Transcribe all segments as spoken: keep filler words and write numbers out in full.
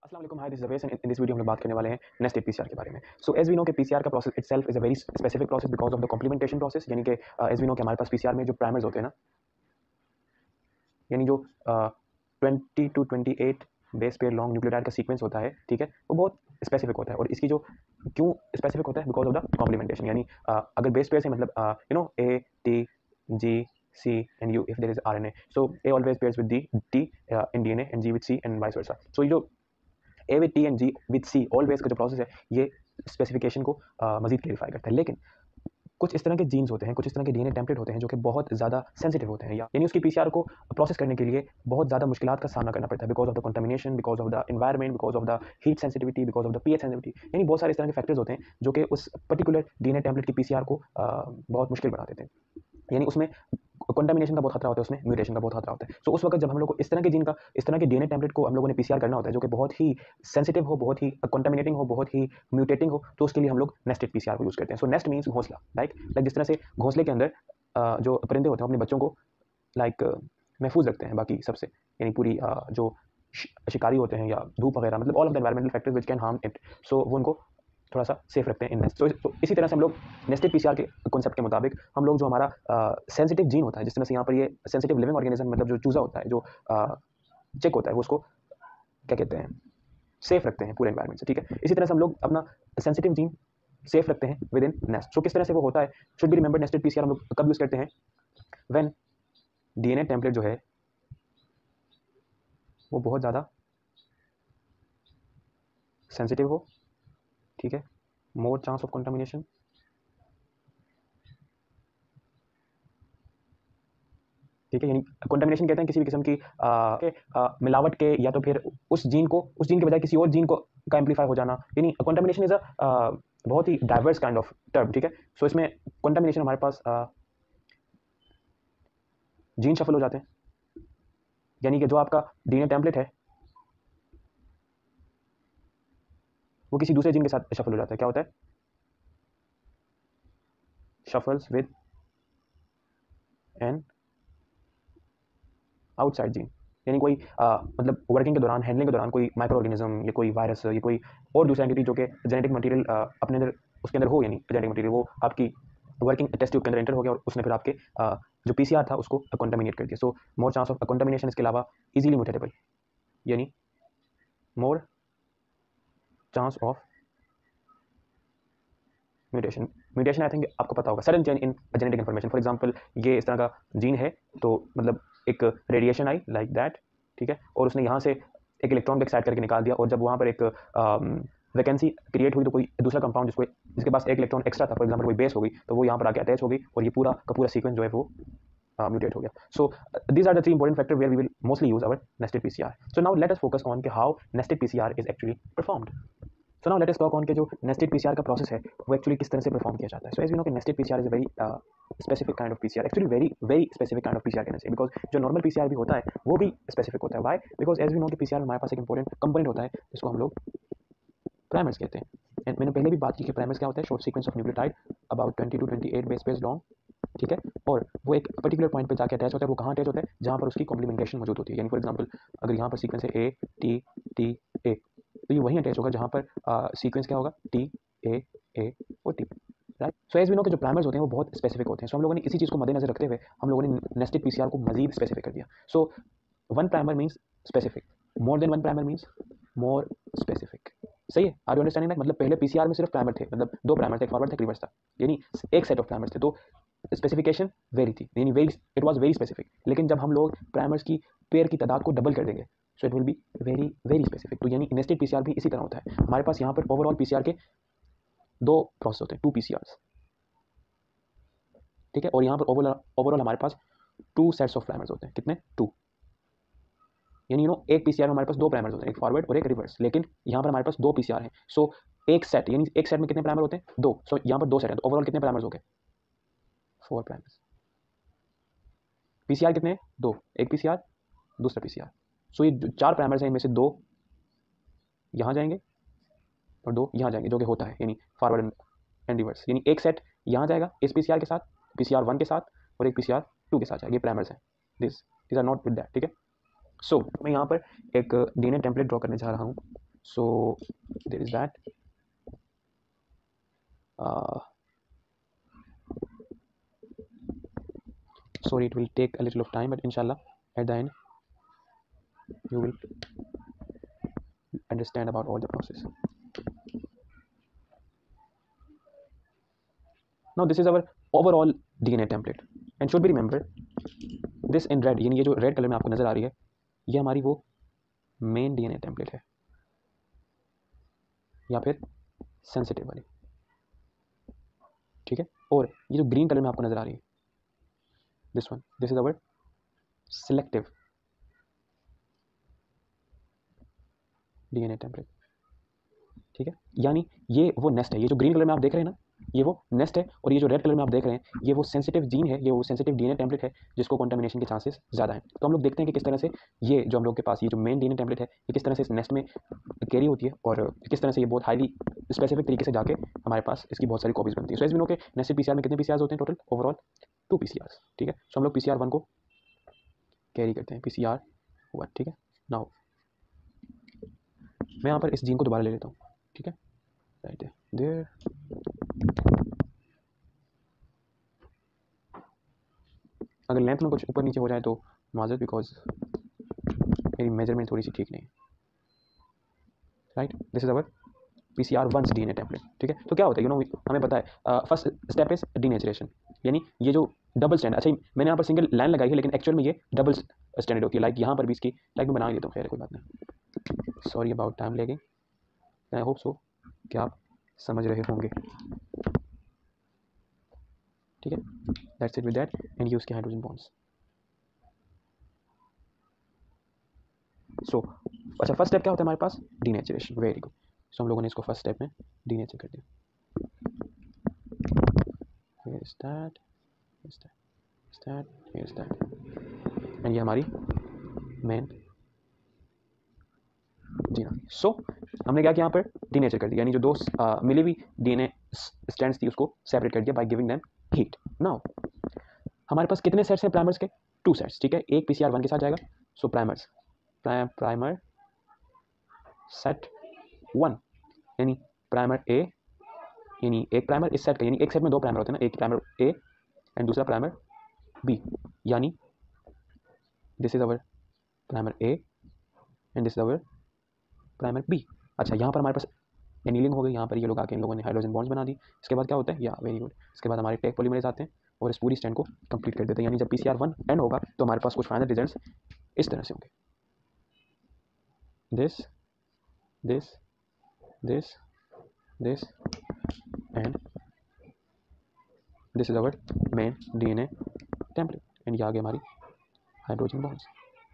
अस्सलाम वालेकुम, hi this is Awais and in this video हम लोग बात करने वाले हैं नेस्टेड पीसीआर के बारे में। सो एज वी नो कि पीसीआर का process itself is a very specific process because of the complementation process. यानी कि एज वी नो कि हमारे पास पीसीआर में जो प्राइमर्स होते हैं ना, यानी जो twenty two twenty eight base pair long nucleotide का सीक्वेंस होता है, ठीक है, वो बहुत स्पेसिफिक होता है। और इसकी जो क्यों स्पेसिफिक होता है, बिकॉज ऑफ द कॉम्प्लीमेंटेशन। यानी uh, अगर बेस पेयर से मतलब you know A T G C and U if there is R N A. So A always pairs with D, T uh, in D N A and G with C and vice versa. So ये जो A with T and G with C always का जो process है, ये specification को मजीद clarify करता है। लेकिन कुछ इस तरह के जीन्स होते हैं, कुछ इस तरह के डीएनए टेम्पलेट होते हैं जो कि बहुत ज़्यादा सेंसिटिव होते हैं, यानी उसकी पीसीआर को प्रोसेस करने के लिए बहुत ज़्यादा मुश्किलात का सामना करना पड़ता है because of the contamination, because of the environment, because of the heat sensitivity, because of the pH sensitivity. यानी बहुत सारे इस तरह के फैक्टर्स होते हैं जो कि उस पर्टिकुलर डीएनए टेम्पलेट की पीसीआर को बहुत मुश्किल बना देते हैं। यानी उसमें कंटामिनेशन का बहुत खतरा होता है, उसमें म्यूटेशन का बहुत खतरा होता है। सो so, उस वक्त जब हम लोग को इस तरह के जीन का, इस तरह के डीएनए टेम्पलेट को हम लोगों ने पीसीआर करना होता है जो कि बहुत ही सेंसिटिव हो, बहुत ही कंटामिनेटिंग हो, बहुत ही म्यूटेटिंग हो, तो उसके लिए हम लोग नेस्टेड पीसीआर को यूज करते हैं। सो नेस्ट मींस घोंसला, लाइक लाइक जिस तरह से घोंसले के अंदर जो परिंदे होते हैं अपने बच्चों को लाइक महफूज रखते हैं बाकी सबसे, यानी पूरी जो शिकारी होते हैं या धूप वगैरह, मतलब all of the environmental factors which can harm it, so वो उनको थोड़ा सा सेफ रखते हैं इन नेस्ट। तो इसी तरह से हम लोग नेस्टेड पीसीआर के कॉन्सेप्ट के मुताबिक हम लोग जो हमारा सेंसिटिव जीन होता है, जिस तरह से यहाँ पर ये सेंसिटिव लिविंग ऑर्गेनिज्म, मतलब जो चूजा होता है, जो चिक होता है, वो उसको क्या कहते हैं, सेफ रखते हैं पूरे एनवायरमेंट से, ठीक है। इसी तरह से हम लोग अपना सेंसिटिव जीन सेफ रखते हैं विद इन नेस्ट। सो किस तरह से वो होता है, should be remember nested PCR हम लोग कब यूज करते हैं, व्हेन डीएनए टेम्पलेट जो है वो बहुत ज़्यादा सेंसिटिव हो, ठीक है, मोर चांस ऑफ कंटामिनेशन, ठीक है। यानी कंटामिनेशन कहते हैं किसी भी किस्म की आ, के, आ, मिलावट के, या तो फिर उस जीन को, उस जीन के बजाय किसी और जीन को का एम्पलीफाई हो जाना। यानी कंटामिनेशन इज अ बहुत ही डाइवर्स काइंड ऑफ टर्म, ठीक है। सो इसमें कंटामिनेशन हमारे पास जीन शफल हो जाते हैं, यानी कि जो आपका डीएनए टेम्पलेट है वो किसी दूसरे जीन के साथ शफल हो जाता है। क्या होता है, shuffles with an outside gene. यानी कोई आ, मतलब वर्किंग के दौरान, हैंडलिंग के दौरान कोई माइक्रो ऑर्गेनिज्म या कोई वायरस या कोई और दूसरा एंटिटी जो कि जेनेटिक मटेरियल अपने अंदर, उसके अंदर हो, यानी जेनेटिक मटेरियल वो आपकी वर्किंग टेस्ट ट्यूब के अंदर एंटर हो गया और उसने फिर आपके आ, जो पीसीआर था उसको कंटामिनेट कर दिया। So more chance of contamination, इसके अलावा इजीली म्यूटेबल, यानी more chance of mutation. Mutation I think आपको पता होगा, sudden change in genetic information. For example ये इस तरह का जीन है, तो मतलब एक रेडिएशन आई लाइक दैट, ठीक है, और उसने यहाँ से एक इलेक्ट्रॉन को एक्साइट करके निकाल दिया, और जब वहाँ पर एक वैकेंसी क्रिएट हुई तो कोई दूसरा कंपाउंड जिसको जिसके पास एक इलेक्ट्रॉन एक्स्ट्रा था, फॉर एग्जांपल कोई बेस हो गई, तो वो यहाँ पर आके अटैच हो गई और ये पूरा का पूरा सीक्वेंस जो है वो म्यूटेट हो गया। So these are the three important factor where we will mostly use our nested PCR. So now let us focus on कि how nested PCR is actually performed. So now let us talk on के जो nested PCR का process है वो actually किस तरह से perform किया जाता है। सो एज वी नो कि nested PCR is a very specific kind of PCR, actually very very specific kind of PCR कहना चाहिए, बिकॉज जो नॉर्मल पीसीआर भी होता है वो भी स्पेसिफिक होता है। Why, because as we know कि पीसीआर में हमारे पास एक इंपॉर्टेंट कंपोनेंट होता है जिसको हम लोग प्राइमर्स कहते हैं। एंड मैंने पहले भी बात की कि प्राइमर्स क्या होता है, short sequence of nucleotide about twenty two twenty eight base pairs long, ठीक है, और वो एक पर्टिकुलर पॉइंट पे जाके अटैच होता है। वो कहाँ अटैच होता है, जहाँ पर उसकी कॉम्प्लीमेंटेशन मौजूद होती है। यानी फॉर एग्जांपल अगर यहाँ पर सीक्वेंस है ए टी टी ए, तो ये वहीं अटैच होगा जहाँ पर सीक्वेंस क्या होगा, टी ए ए और T, right. So as we know कि जो प्राइमर्स होते हैं वो बहुत स्पेसिफिक होते हैं। सो हम लोगों ने इसी चीज़ को मद्देनजर रखते हुए हम लोगों ने नेस्टेड पीसीआर को मजीद स्पेसिफिक कर दिया। So one primer means specific, more than one primer means more specific. सही है, आर यू अंडरस्टैंडिंग दैट? मतलब पहले पीसीआर में सिर्फ प्राइमर थे, मतलब दो प्राइमर थे, एक फॉरवर्ड था, एक रिवर्स था, यानी एक सेट ऑफ प्राइमर्स थे, तो स्पेसिफिकेशन वेरी थी, यानी very it was very specific. लेकिन जब हम लोग प्राइमर्स की पेयर की तादाद को डबल कर देंगे so it will be very very specific. तो यानी नेस्टेड पीसीआर भी इसी तरह होता है। हमारे पास यहाँ पर ओवरऑल पीसीआर के दो प्रोसेस होते हैं, टू पीसीआर, ठीक है, और यहाँ पर ओवरऑल ओवरऑल हमारे पास टू सेट्स ऑफ प्राइमर्स होते हैं। कितने, टू, यानी यू नो एक पीसीआर में हमारे पास दो प्राइमर्स होते हैं, एक फॉरवर्ड और एक रिवर्स, लेकिन यहाँ पर हमारे पास दो पीसीआर हैं। सो एक सेट, यानी एक सेट में कितने प्राइमर होते हैं, दो। सो यहाँ पर दो सेट हैं, तो ओवरऑल कितने प्राइमर्स हो गए, फोर प्राइमर्स। पीसीआर कितने, दो, एक पीसीआर दूसरा पीसीआर। सो ये चार प्राइमर्स हैं, इनमें से दो यहाँ जाएंगे और दो यहाँ जाएंगे, जो कि होता है यानी फॉरवर्ड एंड रिवर्स। यानी एक सेट यहाँ जाएगा इस पीसीआर के साथ, पीसीआर वन के साथ, और एक पीसीआर टू के साथ जाएगा। ये प्राइमर्स हैं, this this are not with that, ठीक है। सो मैं यहाँ पर एक डीएनए टेम्पलेट ड्रॉ करने जा रहा हूँ, so there is that. uh, sorry, it will take a little of time, but inshallah at the end you will understand about all the process. Now this is our overall D N A template and should be remembered this in red, यानी ये जो red colour में आपको नजर आ रही है ये हमारी वो मेन डीएनए टेम्पलेट है या फिर सेंसिटिव वाली, ठीक है। और ये जो ग्रीन कलर में आपको नजर आ रही है this one, this is our selective DNA template, ठीक है। यानी ये वो नेस्ट है, ये जो ग्रीन कलर में आप देख रहे हैं ना ये वो नेस्ट है, और ये जो रेड कलर में आप देख रहे हैं ये वो सेंसिटिव जीन है, ये वो सेंसिटिव डीएनए टेम्पलेट है जिसको कंटामिनेशन के चांसेस ज़्यादा हैं। तो हम लोग देखते हैं कि किस तरह से ये जो हम लोग के पास ये जो मेन डीएनए टेम्पलेट है ये किस तरह से इस नेस्ट में कैरी होती है और किस तरह से ये बहुत हाईली स्पेसिफिक तरीके से जाके हमारे पास इसकी बहुत सारी कॉपीज बनती है। सो एज वी नो के नेस्टेड पीसीआर में कितने पीसीआर होते हैं टोटल, ओवरऑल टू पीसीआर, ठीक है। सो हम लोग पीसीआर वन को कैरी करते हैं, पीसीआर वन, ठीक है। नाउ मैं यहाँ पर इस जीन को दोबारा ले लेता हूँ, ठीक है, राइट देयर। अगर लेंथ में कुछ ऊपर नीचे हो जाए तो माजर, बिकॉज मेरी मेजरमेंट थोड़ी सी ठीक नहीं है, right. This is our P C R one DNA template, ठीक है। तो क्या होता है, यू नो हमें पता है फर्स्ट स्टेप इज डीनेचरेशन, यानी ये जो डबल स्टैंड, अच्छा मैंने यहाँ पर सिंगल लाइन लगाई है लेकिन एक्चुअल में ये डबल स्टैंडर्ड होती है। लाइक यहाँ पर भी इसकी लाइक मैं बना ही देता हूँ, खैर कोई बात नहीं, सॉरी अबाउट टाइम लेगी, आई होप सो कि आप समझ रहे होंगे, ठीक है। That's it with that and use के हाइड्रोजन बॉन्ड्स। सो अच्छा फर्स्ट स्टेप क्या होता है हमारे पास, डीनेचरेशन, वेरी गुड। सो हम लोगों ने इसको फर्स्ट स्टेप में डीनेचर कर दिया। Here is that, here is that, here is that, here is that, and ये हमारी मेन जी हाँ। सो हमने क्या किया यहाँ पर डीनेचर कर दिया, यानी जो दो आ, मिली हुई डीएनए स्ट्रैंड्स थी उसको सेपरेट कर दिया by giving them heat. Now हमारे पास कितने सेट्स हैं प्राइमर्स के, टू सेट्स, ठीक है। एक पीसीआर वन के साथ जाएगा, so primers primer set one, यानी प्राइमर ए, यानी एक प्राइमर इस सेट का, यानी एक सेट में दो प्राइमर होते हैं ना, एक प्राइमर ए एंड दूसरा प्राइमर बी, यानी this is our primer A and this is our primer B. अच्छा यहाँ पर हमारे पास एनीलिंग हो गई, यहाँ पर ये लोग आके इन लोगों ने हाइड्रोजन बॉन्ड्स बना दी। इसके बाद क्या होता है, या वेरी गुड, इसके बाद हमारे टेक पॉलीमरेज आते हैं और इस पूरी स्टैंड को कंप्लीट कर देते हैं। यानी जब पीसीआर वन एंड होगा तो हमारे पास कुछ फाइनल रिजल्ट्स इस तरह से होंगे, this this this this and this is our main DNA template and ये आगे हमारी hydrogen bonds,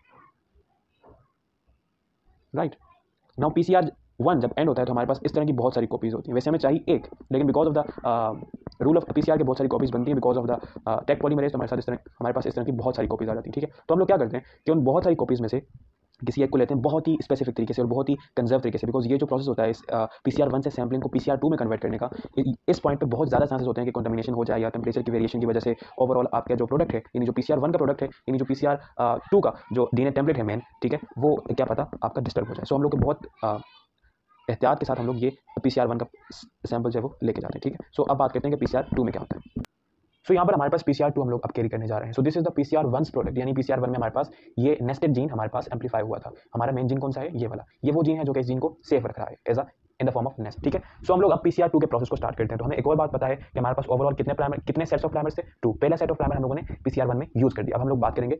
right. Now PCR one जब एंड होता है तो हमारे पास इस तरह की बहुत सारी कॉपीज होती हैं। वैसे हमें चाहिए एक, लेकिन because of the rule of PCR के बहुत सारी कॉपीज बनती हैं because of the Taq polymerase, तो हमारे साथ इस तरह हमारे पास इस तरह की बहुत सारी कॉपीज आ जाती हैं, ठीक है। तो हम लोग क्या करते हैं कि उन बहुत सारी कॉपीज में से किसी एक को लेते हैं बहुत ही स्पेसिफिक तरीके से और बहुत ही कंजर्व तरीके से, बिकॉज ये जो प्रोसेस होता है इस पीसीआर वन से सैम्पलिंग को पीसीआर टू में कन्वर्ट करने का, इस पॉइंट पे बहुत ज़्यादा चांसेस होते हैं कि कंटामिनेशन हो जाए या टेम्परेचर की वेरिएशन की वजह से ओवरऑल आपका जो प्रोडक्ट है, यानी जो पीसीआर वन का प्रोडक्ट है, यानी जो पीसीआर टू का जो डीएनए टेम्पलेट है मेन, ठीक है, वो क्या पता आपका डिस्टर्ब हो जाए। सो हम लोग को बहुत uh, एहतियात के साथ हम लोग ये पीसीआर वन का सैंपल जो है वो लेके जाते हैं, ठीक है। सो अब बात करते हैं कि पीसीआर टू में क्या होता है। सो so, यहाँ पर हमारे पास पीसीआर टू हम लोग अब कैरी करने जा रहे हैं। So this is the PCR one product, यानी पीसीआर वन में हमारे पास ये नेस्टेड जीन हमारे पास एम्पलीफाई हुआ था। हमारा मेन जीन कौन सा है, ये वाला, ये वो जीन है जो कि इस जीन को सेफ रख रहा है as a in the form of nest, ठीक है। सो हम लोग अब पीसीआर टू के प्रोसेस को स्टार्ट करते हैं। तो हमें एक और बात पता है कि हमारे पास ओवरऑल कितने प्राइमर, कितने सेट्स ऑफ प्राइमर्स थे, टू। पहला सेट ऑफ प्राइमर हम लोगों ने पीसीआर वन में यूज कर दिया। अब हम लोग बात करेंगे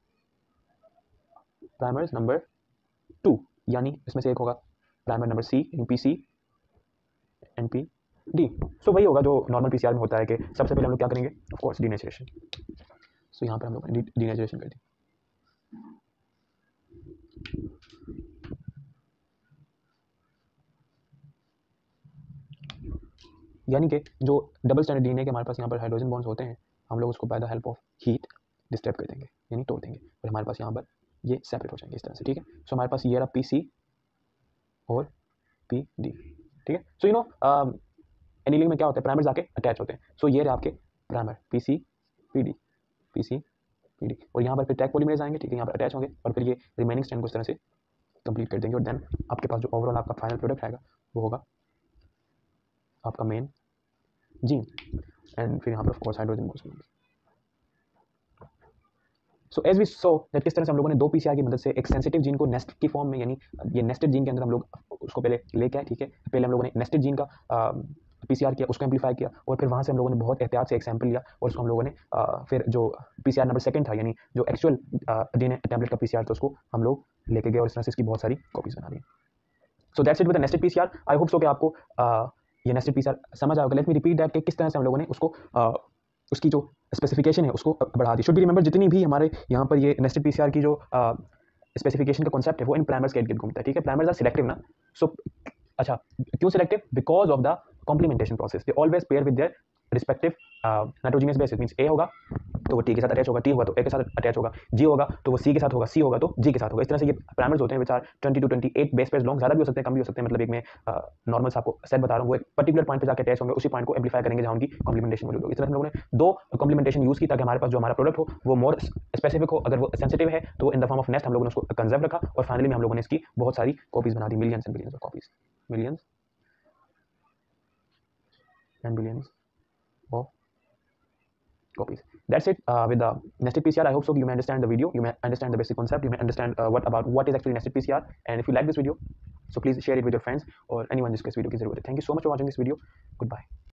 प्राइमर्स नंबर टू, यानी इसमें से एक होगा primer number C, PC and P D. So वही होगा जो नॉर्मल पीसीआर में होता है कि सबसे पहले हम लोग क्या करेंगे, ऑफ कोर्स डीनेचरेशन। सो यहाँ पर हम लोग डीनेचरेशन कर दी। यानी कि जो डबल स्टैंडर्ड डीएनए के हमारे पास यहाँ पर हाइड्रोजन बॉन्ड्स होते हैं, हम लोग उसको by the help of heat disturb कर देंगे, यानी तोड़ देंगे, और हमारे पास यहाँ पर ये सेपरेट हो जाएंगे इस तरह से, ठीक है। सो हमारे पास ये रहा पी सी और पी डी, ठीक है। सो यू नो एनीलिंग में क्या होता है, प्राइमर्स आके अटैच होते हैं। सो so, ये रहे आपके primer P C P D, P C P D, और यहाँ पर फिर टैग पॉलीमरेज आएंगे, ठीक है, यहाँ पर अटैच होंगे और फिर ये रिमेनिंग स्ट्रैंड को इस तरह से कंप्लीट कर देंगे और देन आपके पास जो ओवरऑल आपका फाइनल प्रोडक्ट आएगा वो होगा आपका मेन जीन, एंड फिर यहाँ पर of course hydrogen bonds. So as we saw that किस तरह से हम लोगों ने दो पीसीआर की मदद से एक सेंसिटिव जीन को नेस्ट की फॉर्म में, यानी ये नेस्टेड जीन के अंदर हम लोग उसको पहले लेके आए, ठीक है। पहले हम लोगों ने नेस्टेड जीन का पीसीआर किया, उसको एम्पलीफाई किया, और फिर वहाँ से हम लोगों ने बहुत एहतियात से एक सैंपल लिया और उसको हम लोगों ने आ, फिर जो पीसीआर नंबर सेकंड था, यानी जो एक्चुअल डीएनए टैबलेट का पीसीआर था, उसको हम लोग लेके गए और इस तरह से इसकी बहुत सारी कॉपीज बना दी। So that's it with the nested PCR. I hope so कि आपको आ, ये नेस्टेड पीसीआर समझ आएगा। लेट मी रिपीट दैट कि किस तरह से हम लोगों ने उसको आ, उसकी जो स्पेसिफिकेशन है उसको बढ़ा दी। शुड बी रिमेंबर जितनी भी हमारे यहाँ पर ये नेस्टेड पीसीआर की जो स्पेसिफिकेशन का कॉन्सेप्ट है वो इन प्राइमर्स के इर्द गिर्द घूमता है, ठीक है। प्राइमर्स आर सिलेक्टिव ना, सो अच्छा क्यों selective? Because of the complementation process, they always pair with their respective nitrogenous bases. Means A होगा तो वो टी के साथ अटैच होगा, टी होगा तो ए के साथ अटैच होगा, जी होगा तो वो सी के साथ होगा, सी होगा तो जी के साथ होगा। इस तरह से ये प्राइमर्स होते हैं which are twenty two twenty eight base pairs long, ज़्यादा भी हो सकते हैं, कम भी हो सकते हैं। मतलब एक में नॉर्मल uh, आपको सेट बता रहा हूँ, वो एक पर्टिकुलर पॉइंट पे जाकर अटैच होंगे, उसी पॉइंट को एम्पलीफाई करेंगे जहाँ उनकी कॉम्प्लीमेंटेशन मौजूद होगी। इस तरह हम लोगों ने दो कॉम्प्लीमेंटेशन यूज़ की ताकि हमारे पास जो हमारा प्रोडक्ट हो वो मोर स्पेसिफिक हो। अगर वो सेंसिटिव है तो in the form of nest हम लोगों ने उसको कंजर्व रखा, और फाइनली में हम लोगों ने इसकी बहुत सारी कॉपीज बना दी, millions and billions of copies, millions and billions of copies. That's it uh, with the nested P C R. I hope so you may understand the video, you may understand the basic concept, you may understand uh, what about what is actually nested P C R. And if you like this video, so please share it with your friends or anyone जिसको इस video की जरूरत है. Thank you so much for watching this video. Goodbye.